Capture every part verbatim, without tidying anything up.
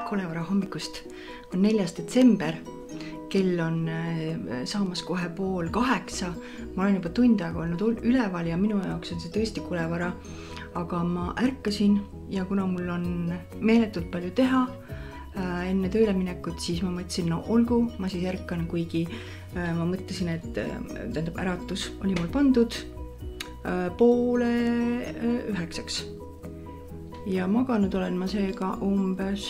Kolevara hommikust. On neljas detsember, kell on saamas kohe pool kaheksa. Ma olen juba tund aega olnud üleval ja minu jaoks on see tõesti Kolevara. Aga ma ärkasin ja kuna mul on meeletult palju teha enne tööle minekut, siis ma mõtlesin, no olgu, ma siis ärkan, kuigi ma mõtlesin, et tähendab äratus oli mul pandud poole üheksaks. Ja maganud olen ma seega umbes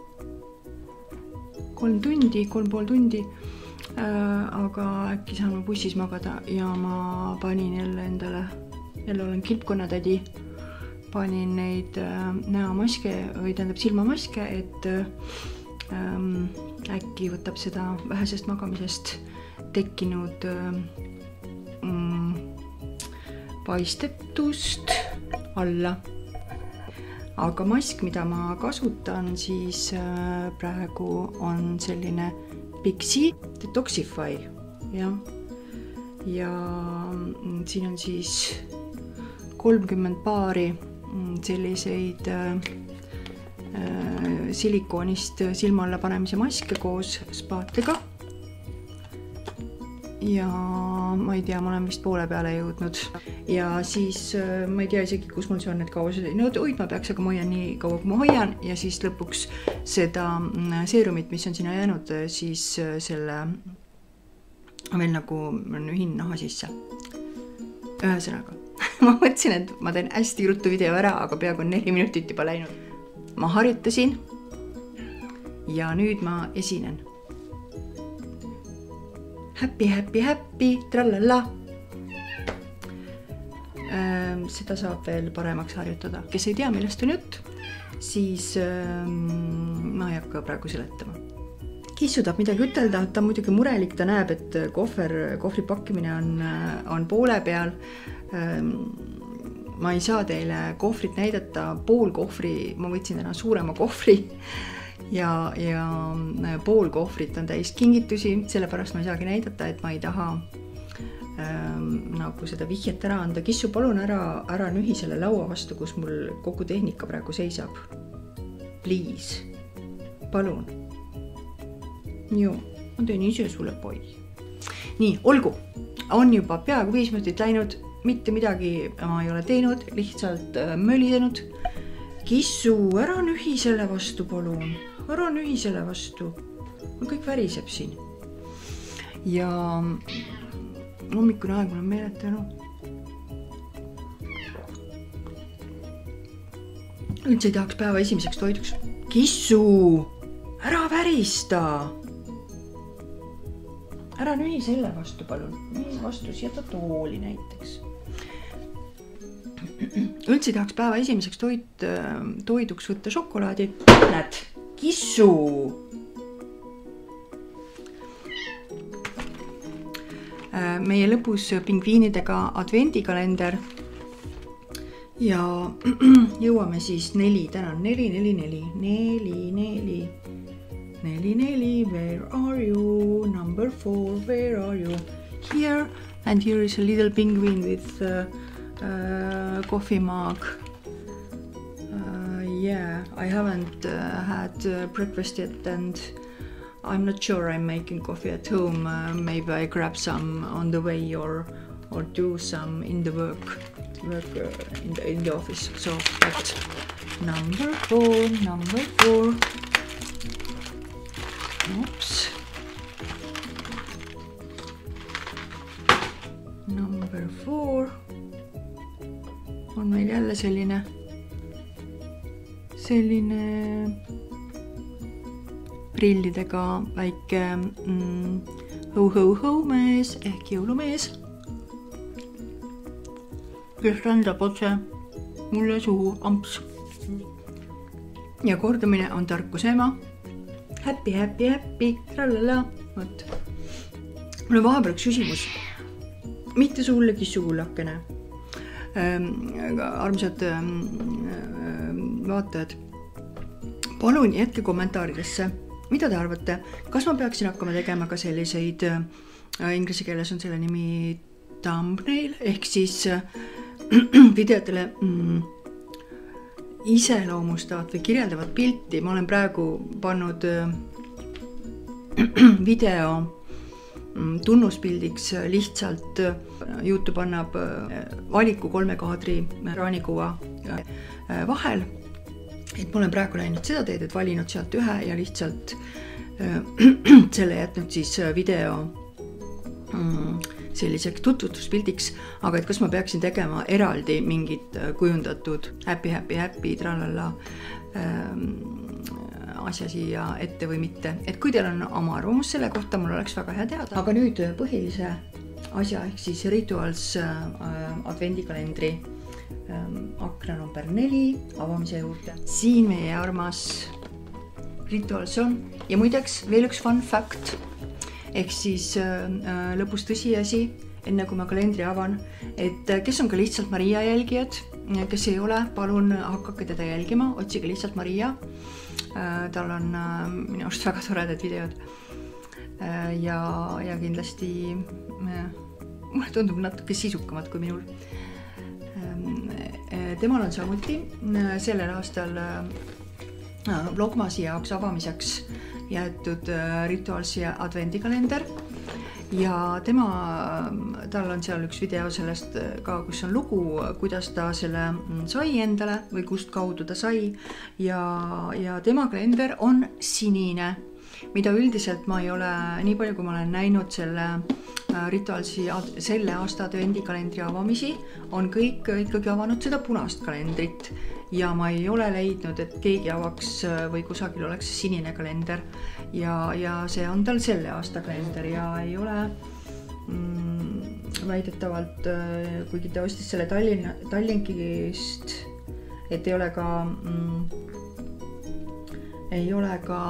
kolm tundi, kolm pool tundi, aga äkki saan ma bussis magada ja ma panin jälle endale, jälle olen kilpkonnatädi, panin neid näomaske või tähendab silmamaske, et ähm, äkki võtab seda vähesest magamisest tekkinud ähm, paistetust alla. Aga mask, mida ma kasutan, siis praegu on selline Pixi Detoxify. Ja, ja siin on siis kolmkümmend paari selliseid silikoonist silma alla panemise maske koos spaatega. Ja ma ei tea, ma olen vist poole peale jõudnud. Ja siis ma ei tea isegi, kus mul see on need kaua. No oid ma peaks, aga ma hoian nii kaua, kui ma hoian. Ja siis lõpuks seda seerumit, mis on sinna jäänud, siis selle veel nagu ühin naha sisse. Ühesõnaga, ma mõtlesin, et ma teen hästi ruttu video ära, aga peaaegu neli minutit juba läinud. Ma harjutasin ja nüüd ma esinen. Happy, happy, happy, trallala. Seda saab veel paremaks harjutada. Kes ei tea, millest on jutt, siis ma ei hakka praegu seletama. Kissu tahab midagi ütelda, ta on muidugi murelik, ta näeb, et kohver, kohvri pakkimine on, on poole peal. Ma ei saa teile kohvrit näidata, pool kohvri, ma võtsin täna suurema kohvri. Ja, ja pool kohvrit on täis kingitusi, sellepärast ma ei saagi näidata, et ma ei taha ähm, nagu seda vihjet ära anda. Kissu, palun ära, ära nühi selle laua vastu, kus mul kogu tehnika praegu seisab. Please. Palun. Joo, ma teen ise sulle poi. Nii, olgu. On juba peaaegu viis minutit läinud. Mitte midagi ma ei ole teinud, lihtsalt mölisenud. Kissu, ära nühi selle vastu, palun. Ära nühi selle vastu. Kõik väriseb siin. Ja hommikune aeg mul on meeletenu. Üldse ei tahaks päeva esimeseks toiduks. Kissu, ära värista. Ära nühi selle vastu, palun. Nühi vastu siia ta tooli näiteks. Üldse ei tahaks päeva esimeseks toit, toiduks võtta šokolaadi. Näed, Kissu! Meie lõpus pingviinidega advendikalender ja jõuame siis neli, täna on neli, neli, neli, neli, neli, neli, neli, where are you? Number four, where are you? Here, and here is a little penguin with uh, uh, coffee mug. Yeah, I haven't uh, had uh, breakfast yet and I'm not sure I'm making coffee at home. Uh, maybe I grab some on the way or or do some in the work, work uh, in, the, in the office. So, but number four, number four. Oops. Number four. On meil jälle selline selline prillidega väike mm, ho-ho-ho mees ehk jõulumees, kes rändab otse mulle suhu amps. Ja kordamine on tarkuse ema. Happy, happy, happy, trallala. Võt. Mul on vahepeal üks küsimus. Mitte sulle, Kissu kullakene. Ähm, armsad ähm, vaatajad, palun jätke kommentaaridesse, mida te arvate, kas ma peaksin hakkama tegema ka selliseid äh, inglise keeles on selle nimi thumbnail ehk siis äh, videotele mm, iseloomustavat või kirjeldavat pilti. Ma olen praegu pannud video tunnuspildiks lihtsalt. YouTube annab valiku kolme kaadri raanikuva vahel. Et ma olen praegu läinud seda teed, et valinud sealt ühe ja lihtsalt selle jätnud siis video selliseks tutvustuspildiks, aga et kas ma peaksin tegema eraldi mingit kujundatud happy, happy, happy, tralala asja siia ette või mitte. Et kui teil on oma arvamus selle kohta, mul oleks väga hea teada. Aga nüüd põhilise asja ehk siis Rituals advendikalendri akna number neli avamise juurde. Siin meie armas Rituals on ja muideks veel üks fun fact ehk siis lõpus tõsiasi, enne kui ma kalendri avan, et kes on ka lihtsalt Maria jälgijad, kes ei ole, palun hakake teda jälgima, otsige lihtsalt Maria. Tal on minu arust väga toredad videod ja, ja kindlasti mulle tundub natuke sisukamad kui minul. Temal on samuti sellel aastal Vlogmasi jaoks avamiseks jäetud Ritualsi advendikalender ja tema, tal on seal üks video sellest ka, kus on lugu, kuidas ta selle sai endale või kust kaudu ta sai ja, ja tema kalender on sinine, mida üldiselt ma ei ole, nii palju kui ma olen näinud selle Ritualsi selle aasta advendikalendri avamisi, on kõik ikkagi avanud seda punast kalendrit ja ma ei ole leidnud, et keegi avaks või kusagil oleks sinine kalender ja, ja see on tal selle aasta kalender ja ei ole mm, väidetavalt, kuigi ta ostis selle Tallinn, Tallinkist, et ei ole ka mm, ei ole ka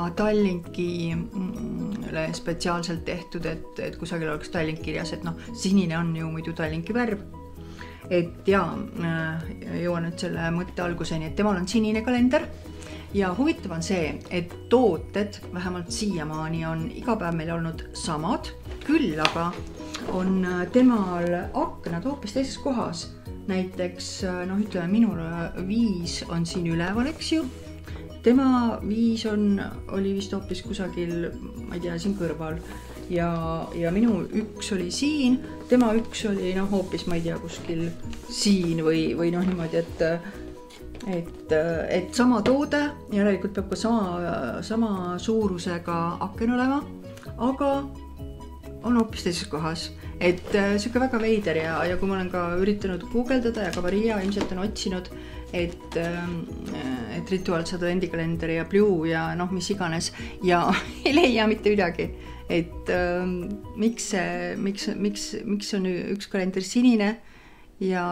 Tallinkile spetsiaalselt tehtud, et, et kusagil oleks Tallink kirjas, et noh, sinine on ju muidu Tallinki värv. Et jaa, jõuan nüüd selle mõtte alguseni, et temal on sinine kalender ja huvitav on see, et tooted vähemalt siiamaani on iga päev meil olnud samad, küll aga on temal aknad hoopis teises kohas. Näiteks, noh, ütleme, minul viis on siin üleval, eks ju. Tema viis on, oli vist hoopis kusagil, ma ei tea, siin kõrval ja, ja minu üks oli siin, tema üks oli noh, hoopis, ma ei tea, kuskil siin või, või noh, niimoodi, et, et, et sama toode, järelikult peab ka sama, sama suurusega aken olema, aga on hoopis teises kohas. Et siuke väga veider ja, ja kui ma olen ka üritanud guugeldada ja ka Maria ilmselt on otsinud, et, et Rituals advendikalender ja Blue ja noh, mis iganes ja ei leia mitte midagi. Et miks, miks, miks, miks on üks kalender sinine ja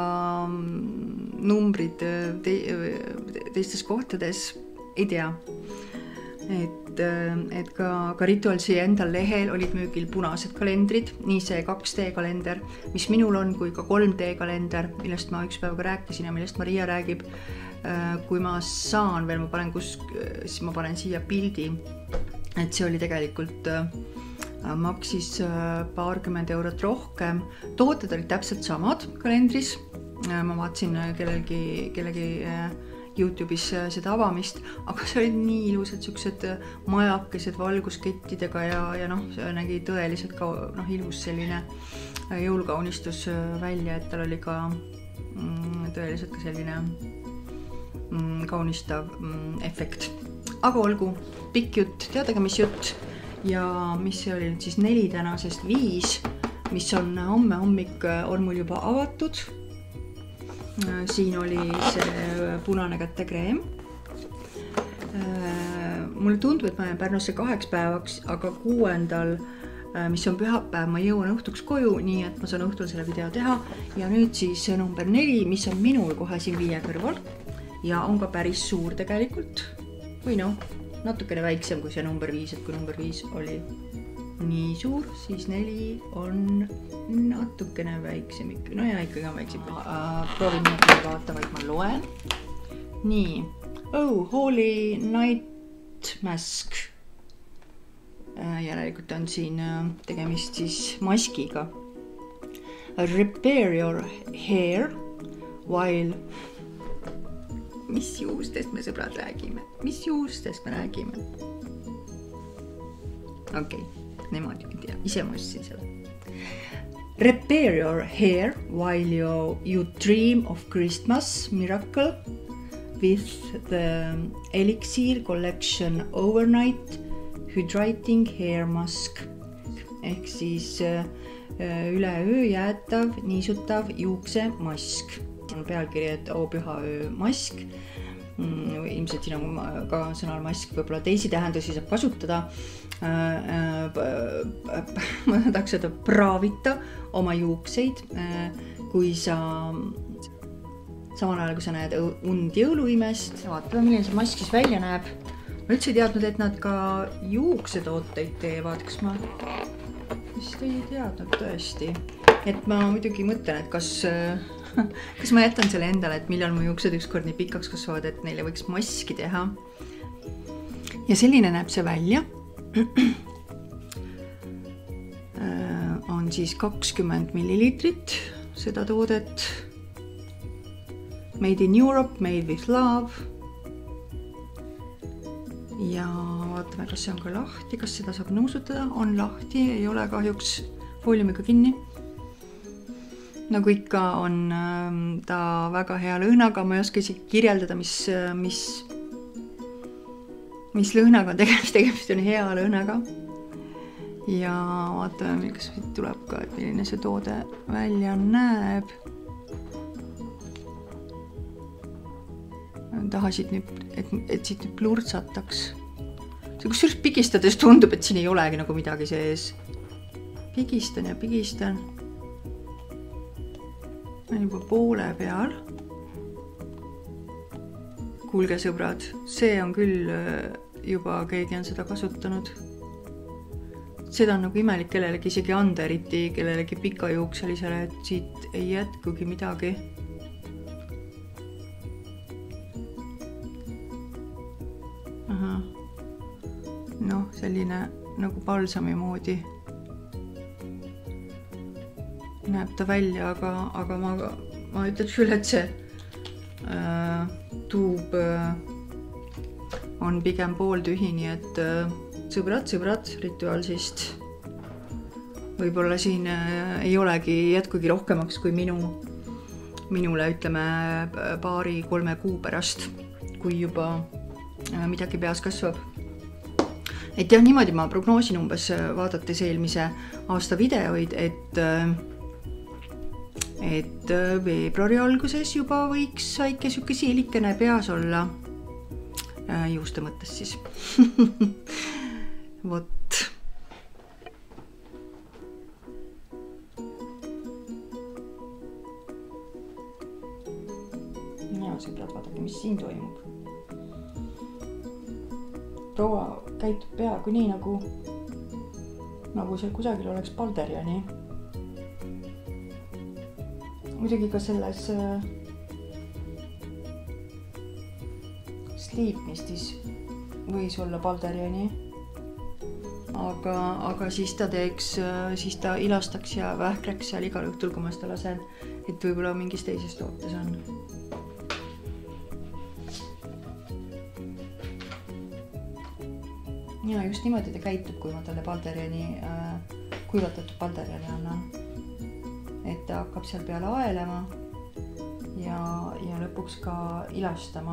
numbrid te, teistes kohtades, ei tea. Et, et ka, ka Ritualsi endal lehel olid müügil punased kalendrid, nii see kaks D kalender, mis minul on, kui ka kolm D kalender, millest ma üks päev ka rääkisin ja millest Maria räägib. Kui ma saan veel, ma panen, kus, siis ma panen siia pildi, et see oli tegelikult, maksis paarkümmend eurot rohkem. Tooted olid täpselt samad kalendris. Ma vaatasin kellelgi, kellegi YouTube'is seda avamist, aga see olid nii ilusad siuksed majakesed valguskettidega ja, ja noh, see nägi tõeliselt ka noh, ilus selline jõulkaunistus välja, et tal oli ka mm, tõeliselt ka selline mm, kaunistav mm, efekt. Aga olgu, pikk jutt, teadagi mis jutt ja mis see oli nüüd siis neli tänasest viis, mis on homme hommik on mul juba avatud. Siin oli see punane kätekreem. Mulle tundub, et ma jään Pärnusse kaheks päevaks, aga kuuendal, mis on pühapäev, ma jõuan õhtuks koju, nii et ma saan õhtul selle video teha. Ja nüüd siis number neli, mis on minul kohe siin viie kõrval ja on ka päris suur tegelikult. Või noh, natukene väiksem kui see number viis, et kui number viis oli nii suur, siis neli on natukene väiksem ikka. No ja ikkagi on väiksem. Proovin nii vaata, vaid ma loen. Nii. Oh, Holy Night Mask. Järelikult on siin tegemist siis maskiga. Repair your hair while... mis juustest me sõbrad räägime? Mis juustest me räägime? Okei, okay, nemad ju ei tea, ise ma ostsin selle. Repair your hair while you, you dream of Christmas miracle with the Elixir Collection Overnight Hydrating Hair Mask. Ehk siis üle öö jäätav, niisutav juuksemask. On pealkiri, et oo püha öö mask. Ilmselt siin on ka sõnal mask, võib-olla teisi tähendusi saab kasutada. Ma tahaks öelda praavita oma juukseid, kui sa samal ajal, kui sa näed und jõuluimest. Vaatame, milline see mask siis välja näeb. Ma üldse ei teadnud, et nad ka juuksetooteid teevad. Kas ma vist ei teadnud tõesti. Et ma muidugi mõtlen, et kas, kas ma jätan selle endale, et millal mu juuksed ükskord nii pikaks kasvavad, et neile võiks maski teha. Ja selline näeb see välja. On siis kakskümmend milliliitrit seda toodet. Made in Europe, made with love. Ja vaatame, kas see on ka lahti, kas seda saab nõusutada. On lahti, ei ole kahjuks fooliumiga kinni. Nagu ikka on ta väga hea lõhnaga, ma ei oska isegi kirjeldada, mis, mis, mis lõhnaga on tegemist, tegemist on hea lõhnaga. Ja vaatame, kas tuleb ka, et milline see toode välja näeb. Tahasid nüüd, et, et siit nüüd plurtsataks. See kusjuures pigistades tundub, et siin ei olegi nagu midagi sees. Pigistan ja pigistan. On juba poole peal. Kuulge sõbrad, see on küll juba keegi on seda kasutanud. Seda on nagu imelik kellelegi isegi anda, eriti kellelegi pikajuukselisele, et siit ei jätkugi midagi. Aha. Noh, selline nagu balsami moodi näeb ta välja, aga, aga ma, ma ütleks küll, et see äh, tuub äh, on pigem pooltühi, nii et äh, sõbrad, sõbrad, rituaalsist võib-olla siin äh, ei olegi jätkugi rohkemaks kui minu, minule ütleme paari kolme kuu pärast, kui juba äh, midagi peas kasvab. Et jah, niimoodi ma prognoosin umbes vaadates eelmise aasta videoid, et äh, et veebruari alguses juba võiks väike süke siilikene peas olla juuste mõttes siis. Vot. Ja sõbrad, vaadake, mis siin toimub. Proua käitub peaaegu nii, nagu, nagu seal kusagil oleks Balderiani. Muidugi ka selles äh, Sleepmistis võis olla Balderiani, aga, aga siis ta teeks, siis ta ilastaks ja vähkreks seal igal õhtul, kui ma seda lasen, et võib-olla mingis teises tootes on. Ja just niimoodi ta käitub, kui ma talle Balderiani, äh, kuivatatud Balderiani annan. Et ta hakkab seal peale aelema ja, ja lõpuks ka ilastama.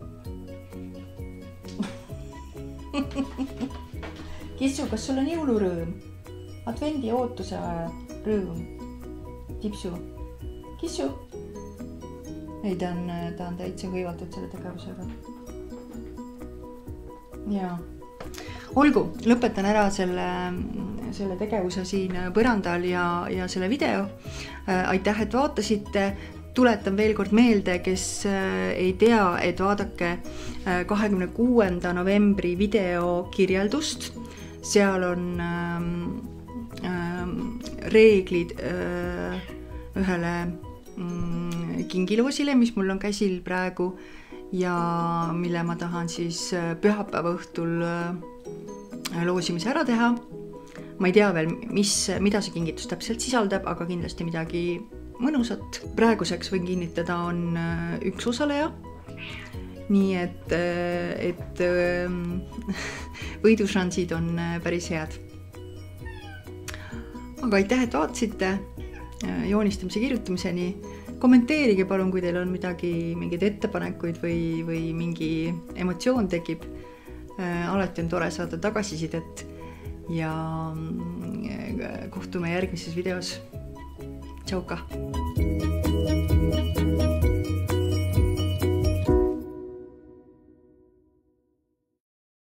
Kissu, kas sul on jõulurõõm? Advendi ootuse rõõm? Tipsu? Kissu? Ei, ta on, ta on täitsa hõivatud selle tegevusega. Ja. Olgu, lõpetan ära selle, selle tegevuse siin põrandal ja, ja selle video. Aitäh, et vaatasite. Tuletan veel kord meelde, kes ei tea, et vaadake kahekümne kuuenda novembri video kirjeldust. Seal on ähm, reeglid äh, ühele mm, kingiloosile, mis mul on käsil praegu ja mille ma tahan siis pühapäeva õhtul äh, loosimise ära teha. Ma ei tea veel, mis, mida see kingitus täpselt sisaldab, aga kindlasti midagi mõnusat. Praeguseks võin kinnitada, on üks osaleja nii et, et võidušansid on päris head. Aga aitäh, et vaatasite joonistamise kirjutamiseni. Kommenteerige palun, kui teil on midagi, mingeid ettepanekuid või, või mingi emotsioon tekib. Alati on tore saada tagasisidet ja kohtume järgmises videos. Tšauka!